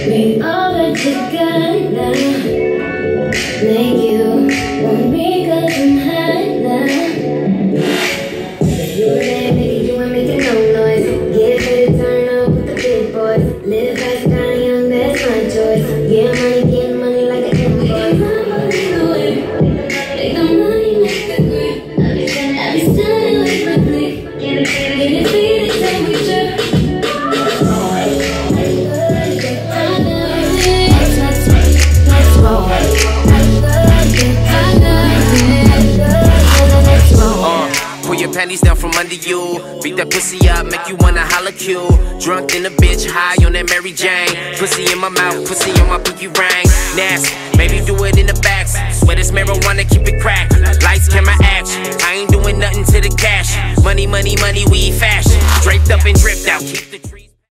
me all that you got now. Make you want me 'cause I'm hot now. If you ain't making, you ain't making no noise. Get ready to turn up with the big boys. Live fast, die young, that's my choice. Get money like an invoice. Make the money, make the grip. I be standing with my click. Get it, feed it, say we trip. Pull your panties down from under you. Beat that pussy up, make you wanna holla Q. Drunk in a bitch, high on that Mary Jane. Pussy in my mouth, pussy on my pinky ring. Nasty, maybe do it in the back. Swear this marijuana, keep it cracked. Lights, camera, action. I ain't doing nothing to the cash. Money, money, money, we fashion. Draped up and dripped out, keep the